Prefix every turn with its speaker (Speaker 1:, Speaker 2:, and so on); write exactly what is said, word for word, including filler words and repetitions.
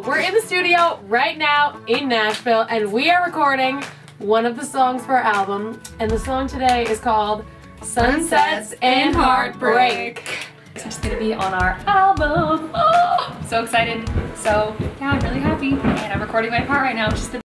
Speaker 1: we're in the studio right now in Nashville and we are recording one of the songs for our album, and the song today is called Sunsets and Heartbreak.
Speaker 2: It's just gonna be on our album. Oh, so excited. So yeah, I'm really happy. And I'm recording my part right now, which is the